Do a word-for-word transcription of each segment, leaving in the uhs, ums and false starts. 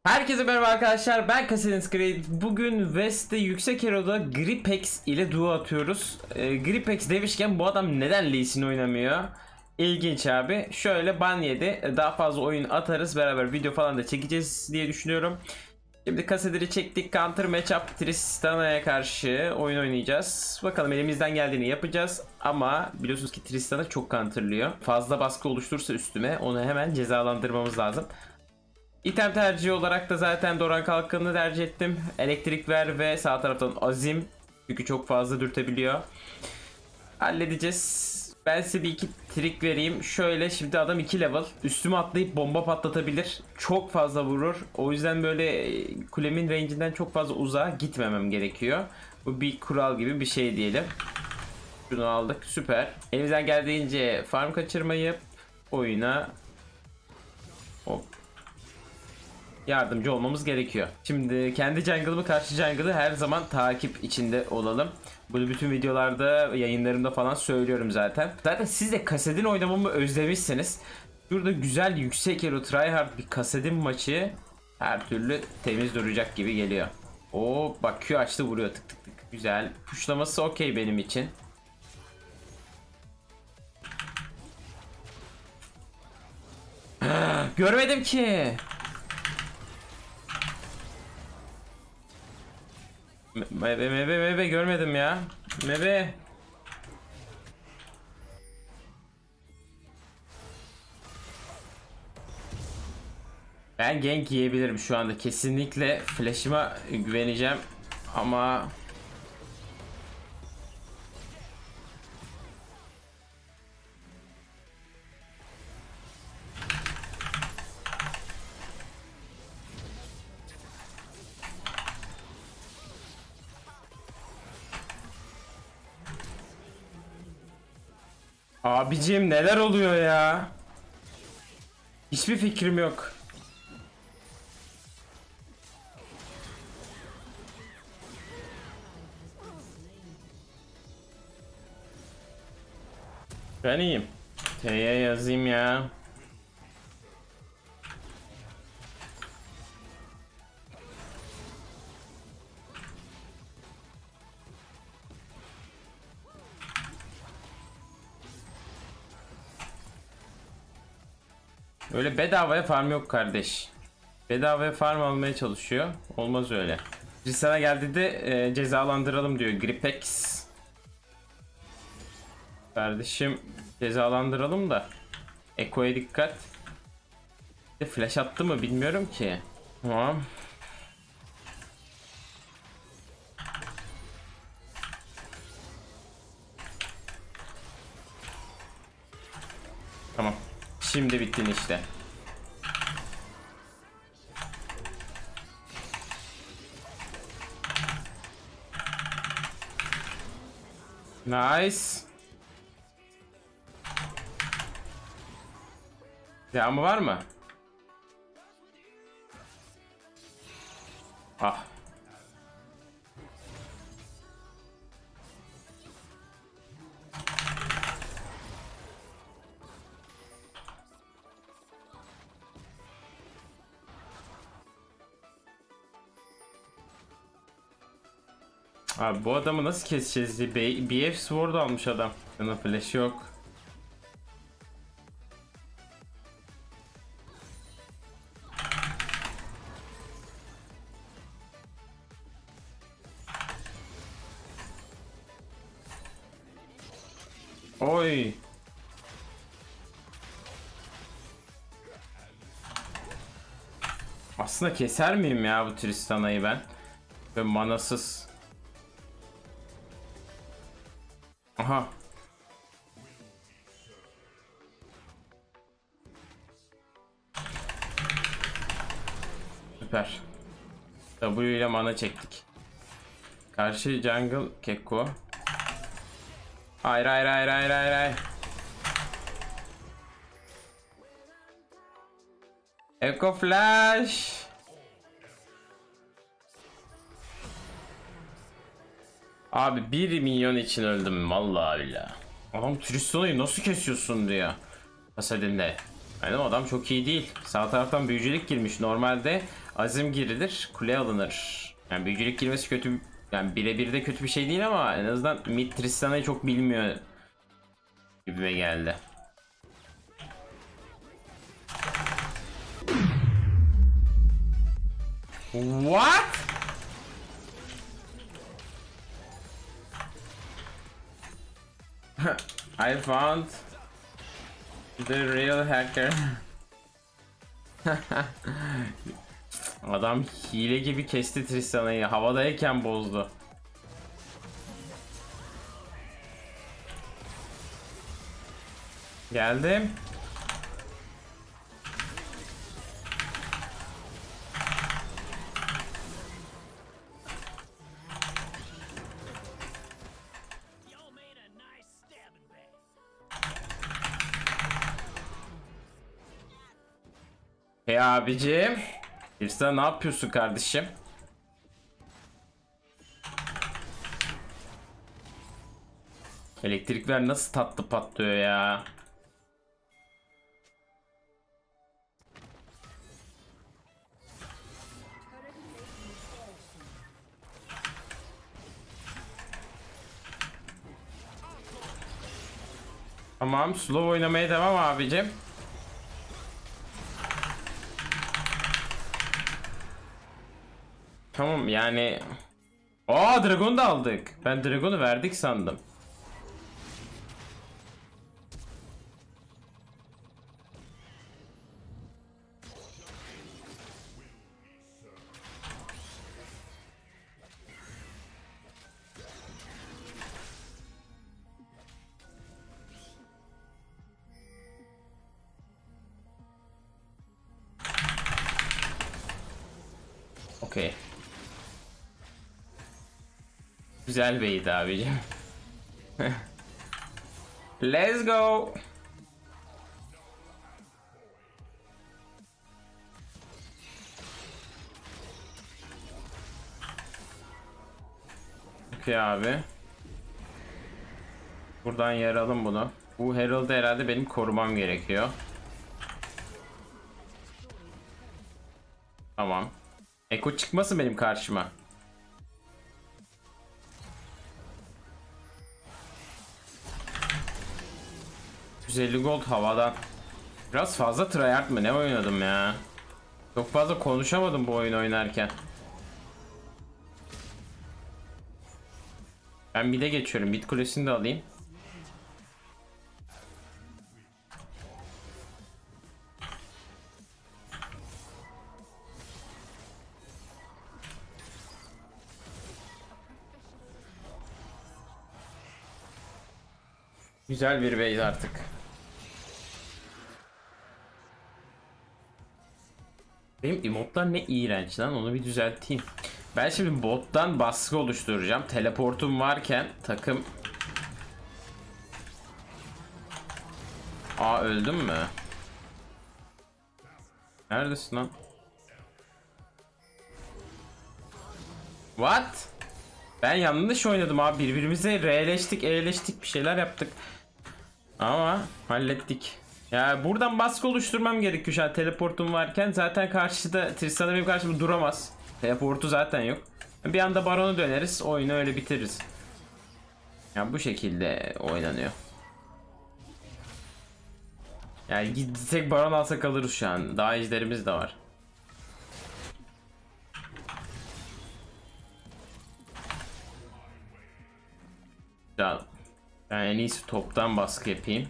Herkese merhaba arkadaşlar, ben Kasedin Creed. Bugün West'te yüksek elo'da Gripex ile duo atıyoruz. e, Gripex demişken bu adam neden Lee Sin oynamıyor? İlginç abi. Şöyle ban yedi, daha fazla oyun atarız, beraber video falan da çekeceğiz diye düşünüyorum. Şimdi Kasedin'i çektik, counter matchup Tristana'ya karşı oyun oynayacağız. Bakalım, elimizden geldiğini yapacağız ama biliyorsunuz ki Tristana çok counterlıyor. Fazla baskı oluşturursa üstüme onu hemen cezalandırmamız lazım. İtem tercihi olarak da zaten Doran Kalkan'ı tercih ettim. Elektrik ver ve sağ taraftan Azim. Çünkü çok fazla dürtebiliyor. Halledeceğiz. Ben size bir iki trik vereyim. Şöyle, şimdi adam iki level. Üstüme atlayıp bomba patlatabilir. Çok fazla vurur. O yüzden böyle kulemin range'inden çok fazla uzağa gitmemem gerekiyor. Bu bir kural gibi bir şey diyelim. Şunu aldık. Süper. Elimizden geldiğince farm kaçırmayıp oyuna hop yardımcı olmamız gerekiyor. Şimdi kendi jungle'ımı karşı jungle'ı her zaman takip içinde olalım. Bunu bütün videolarda, yayınlarımda falan söylüyorum zaten. Zaten siz de Kasedin oynamamı özlemişsiniz. Şurada güzel yüksek elo tryhard bir Kasedin maçı her türlü temiz duracak gibi geliyor. Oo bak, Q açtı, vuruyor tık tık tık. Güzel. Puşlaması okey benim için. Görmedim ki. Mebe mebe mebe görmedim ya. Mebe. Ben gank yiyebilirim şu anda. Kesinlikle flash'ıma güveneceğim. Ama abicim neler oluyor ya? Hiçbir fikrim yok. Ben iyiyim. T'ye yazayım ya. Öyle bedavaya farm yok kardeş. Bedavaya farm almaya çalışıyor. Olmaz öyle. Biz sana geldi de e, cezalandıralım diyor Gripex. Kardeşim cezalandıralım da. Eko'ya dikkat. De flash attı mı bilmiyorum ki. Tamam. Tamam. Şimdi bittin işte. Nice. Devamı var mı? Ah. Abi bu adamı nasıl keseceğiz diye. B F Sword almış adam. Yana flash yok. Oy. Aslında keser miyim ya bu Tristana'yı ben? Ve manasız. Aha. Süper. W ile mana çektik. Karşı jungle Keko. Hayır hayır hayır hayır hayır hayır. Echo Flash. Abi bir milyon için öldüm vallahi billahi. Adam Tristana'yı nasıl kesiyorsun diyor. Kasedin'de. Yani adam çok iyi değil. Sağ taraftan büyücülük girmiş. Normalde azim girilir, kule alınır. Yani büyücülük girmesi kötü. Yani birebir de kötü bir şey değil ama en azından mid Tristana'yı çok bilmiyor gibime geldi. What? I found the real hacker. Adam hile gibi kesti Tristana'yı. Havadayken bozdu. Geldim. Hey abicim. Tristan ne yapıyorsun kardeşim? Elektrikler nasıl tatlı patlıyor ya. Tamam, slow oynamaya devam abicim. Tamam yani. Aa, Dragon'u da aldık. Ben Dragon'u verdik sandım. Okey. Güzel beyit abicim. Let's go. Okey abi. Buradan yaralım bunu. Bu Herald'ı herhalde benim korumam gerekiyor. Tamam. Eko çıkmasın benim karşıma. yüz elli gold havadan. Biraz fazla tryhard mı? Ne oynadım ya? Çok fazla konuşamadım bu oyunu oynarken. Ben mid'e geçiyorum. Mid kulesini de alayım. Güzel bir base artık. Benim emotlar ne iğrenç lan, onu bir düzelteyim. Ben şimdi bottan baskı oluşturacağım. Teleportum varken takım... Aa, öldüm mü? Neredesin lan? What? Ben yanlış oynadım abi. Birbirimize R'leştik, E'leştik, bir şeyler yaptık. Ama hallettik. Ya buradan baskı oluşturmam gerekiyor şu an teleportum varken. Zaten karşıda Tristana benim karşımda duramaz. Teleportu zaten yok. Bir anda baronu döneriz, oyunu öyle bitiririz. Ya bu şekilde oynanıyor. Yani gitsek baron alsak alırız şu an. Daha ejderimiz de var. Ya ben en iyisi toptan baskı yapayım.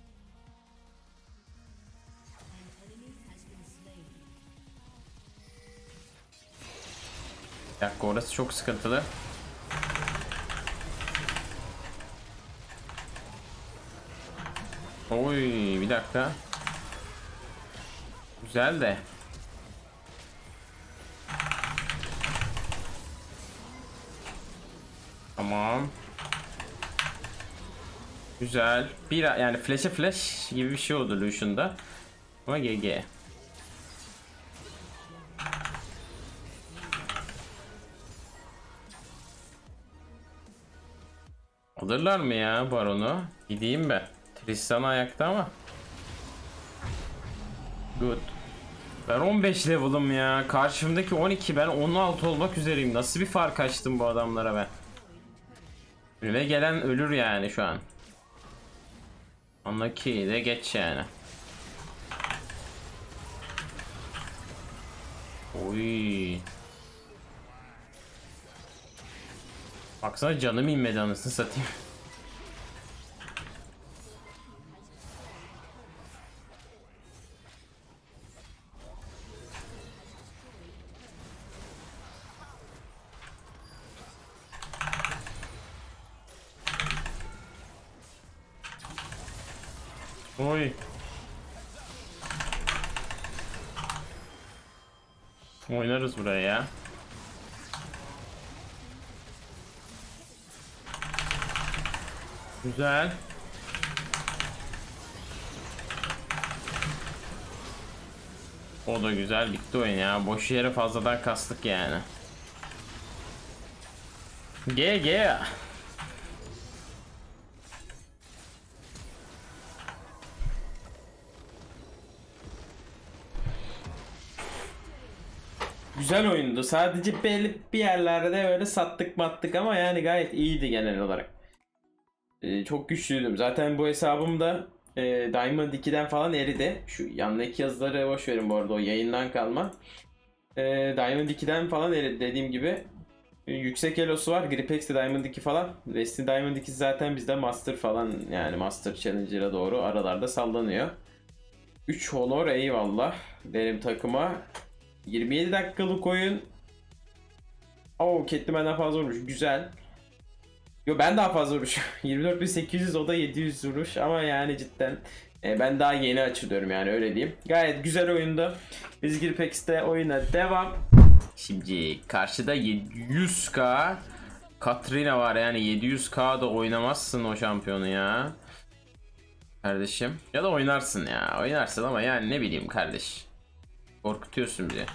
Bir dakika, orası çok sıkıntılı. Oy, bir dakika. Güzel de. Tamam. Güzel. Bir yani flash'e flash gibi bir şey oldu Lucian'da. Ama G G. Alırlar mı ya baronu? Gideyim ben. Tristan ayakta ama. Good. Ben on beş level'ım ya. Karşımdaki on iki, ben on altı olmak üzereyim. Nasıl bir fark açtım bu adamlara ben. Önüme gelen ölür yani şu an. Anlaki de geç yani. Oy. Baksana canım inmedi, anasını satayım. Oy. Oynarız buraya ya. Güzel. O da güzel, bitti oyun ya. Boş yere fazladan kastık yani. G G. Güzel oyundu. Sadece belli bir yerlerde öyle sattık mattık ama yani gayet iyiydi genel olarak. Ee, çok güçlüydüm. Zaten bu hesabımda e, Diamond ikiden falan eridi. Şu yandaki yazıları boş verin bu arada, o yayından kalma. E, Diamond ikiden falan eridi dediğim gibi. E, yüksek elosu var. Gripex'te Diamond iki falan. West'in Diamond iki zaten bizde Master falan, yani Master Challenger'a doğru aralarda sallanıyor. üç honor eyvallah benim takıma. yirmi yedi dakikalık oyun. Oo, Catelyn benden fazla vurmuş. Güzel. Yo, ben daha fazla vuruş. yirmi dört bin sekiz yüz, o da yedi yüz vuruş ama yani cidden e, ben daha yeni açılıyorum yani, öyle diyeyim. Gayet güzel oyundu. Biz Gripex'te oyuna devam. Şimdi karşıda yedi yüz k Katrina var, yani yedi yüz k da oynamazsın o şampiyonu ya. Kardeşim. Ya da oynarsın ya. Oynarsın ama yani ne bileyim kardeş. Korkutuyorsun bizi.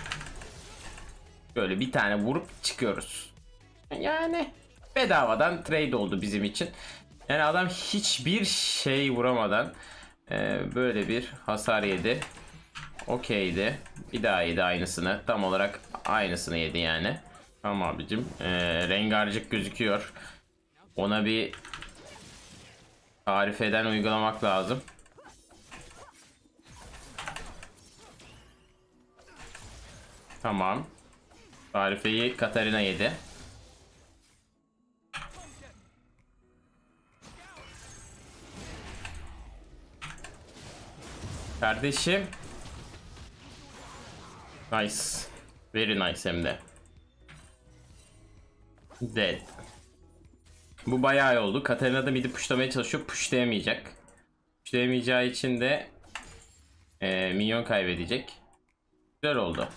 Böyle bir tane vurup çıkıyoruz. Yani bedavadan trade oldu bizim için. Yani adam hiçbir şey vuramadan e, böyle bir hasar yedi. Okeydi. Bir daha yedi aynısını. Tam olarak aynısını yedi yani. Tamam abicim. E, rengarcık gözüküyor. Ona bir tarifeden uygulamak lazım. Tamam. Tarifeyi Katarina yedi. Kardeşim. Nice. Very nice hem de. Dead. Bu bayağı iyi oldu. Katarina da midi pushlamaya çalışıyor. Pushlayamayacak. Pushlayamayacağı için de e, minyon kaybedecek. Güzel oldu.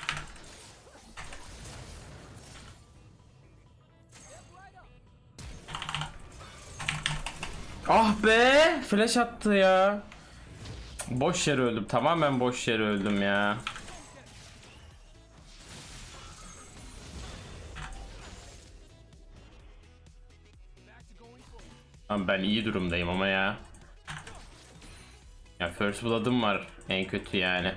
Ah be! Flash attı ya. Boş yere öldüm. Tamamen boş yere öldüm ya. Ama ben iyi durumdayım ama ya. Ya First Blood'ım var en kötü yani.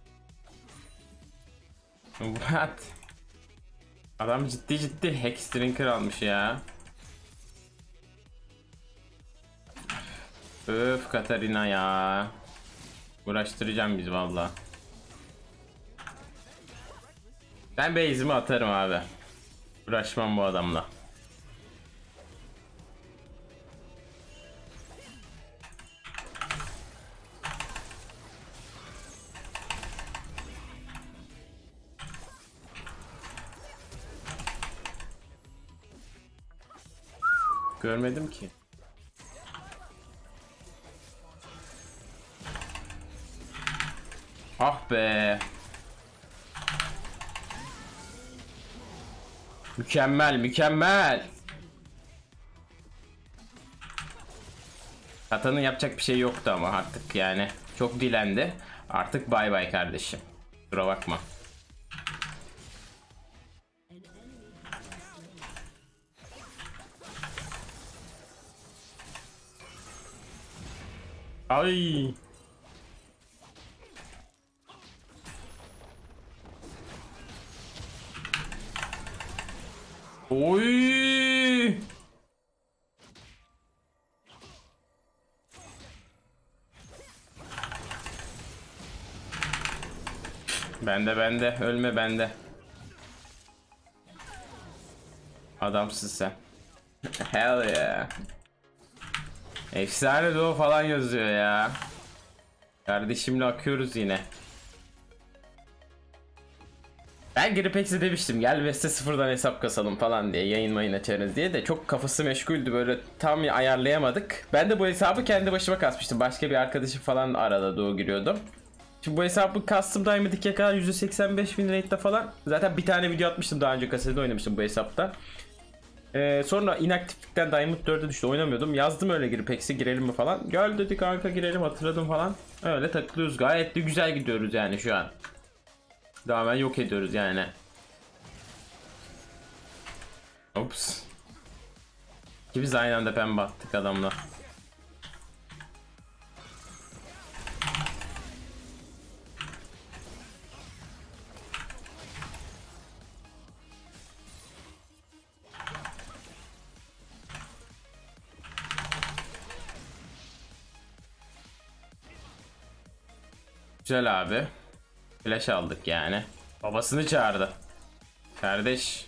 What? Adam ciddi ciddi Hexdrinker almış ya. Öf Katarina ya. Uğraştıracağım biz valla. Ben base'imi atarım abi. Uğraşmam bu adamla. Görmedim ki. Ah be. Mükemmel, mükemmel. Katan'ın yapacak bir şey yoktu ama artık yani. Çok dilendi. Artık bay bay kardeşim. Kusura bakma. Ay. Oy! Bende bende ölme bende. Adamsın sen. Hell yeah. Efsane duo falan yazıyor ya. Kardeşimle akıyoruz yine. Ben Gripex'e demiştim gel West'e sıfırdan hesap kasalım falan diye, yayın mayın açarız diye, de çok kafası meşguldü, böyle tam ayarlayamadık. Ben de bu hesabı kendi başıma kasmıştım. Başka bir arkadaşım falan arada doğu giriyordum. Şimdi bu hesabı kastım Diamond ikiye kadar yüzde seksen beş bin rate'de falan. Zaten bir tane video atmıştım, daha önce kasede oynamıştım bu hesapta. Ee, sonra inaktiflikten Diamond dörde düştü, oynamıyordum. Yazdım öyle Gripex'e girelim mi falan. Gel dedi kanka girelim, hatırladım falan. Öyle takılıyoruz, gayet de güzel gidiyoruz yani şu an. Daha yok ediyoruz yani. Ops. Ki biz aynı anda pembe attık adamla. Güzel abi. Flash aldık yani. Babasını çağırdı. Kardeş.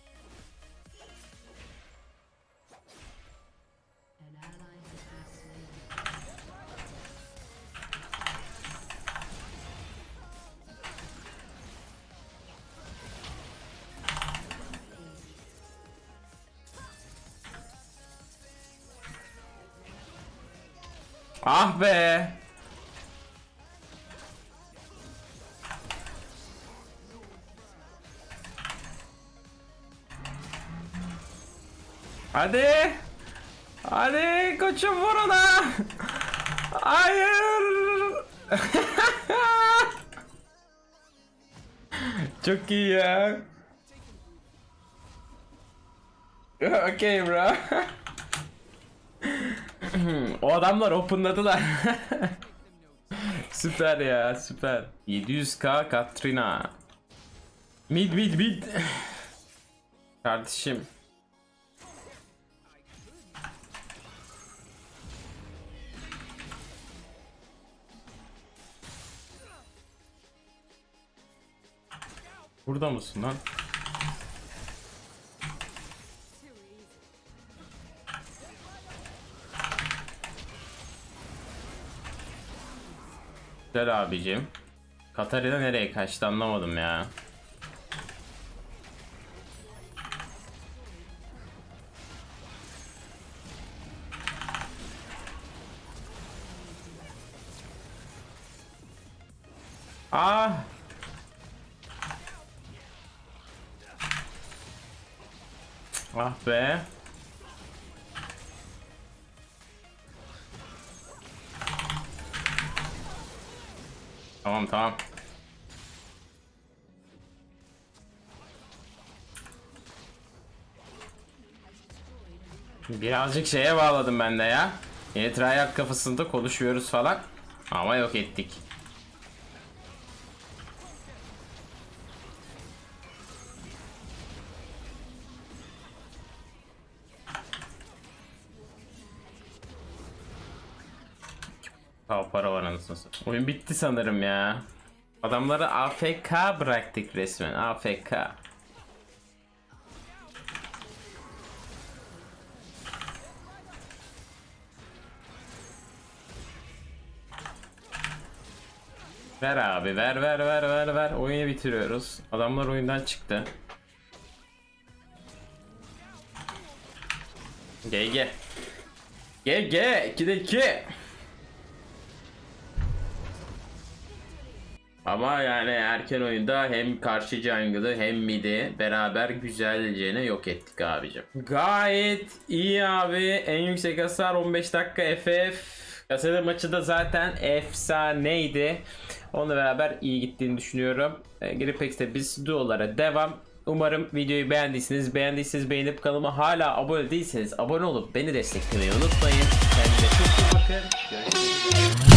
Ah be. Hadi. Hadi koçum vur ona. Hayır. Çok iyi ya. Okay bro. O adamlar openladılar. Süper ya, süper. yedi yüz k Katrina. Mid mid mid. Kardeşim. Burada mısın lan? Güzel abicim. Katarina nereye kaçtı anlamadım ya. Ah. Ah be. Tamam tamam. Birazcık şeye bağladım ben de ya. Yine tryout kafasında konuşuyoruz falan. Ama yok ettik. Kav para var anasını satayım. Oyun bitti sanırım ya. Adamları A F K bıraktık resmen. A F K. Ver abi ver ver ver ver ver. Oyunu bitiriyoruz. Adamlar oyundan çıktı. G G. G G. ikide iki. Ama yani erken oyunda hem karşı jungle'ı hem mid'i beraber güzelce yok ettik abicim. Gayet iyi abi. En yüksek hasar on beş dakika F F. Kasada maçı da zaten efsaneydi. Onunla beraber iyi gittiğini düşünüyorum. E, Gripex'te biz duolara devam. Umarım videoyu beğendiyseniz, beğendiyseniz beğenip kanalıma hala abone değilseniz abone olup beni desteklemeyi unutmayın. Kendinize çok iyi bakın. Görüşmek üzere.